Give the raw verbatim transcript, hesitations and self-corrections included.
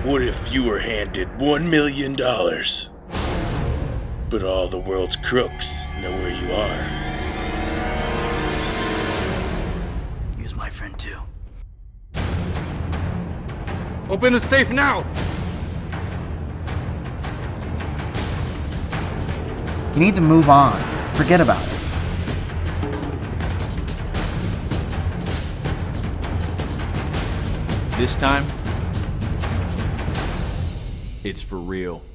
What if you were handed one million dollars, but all the world's crooks know where you are? He was my friend too. Open the safe now! You need to move on. Forget about it. This time, it's for real.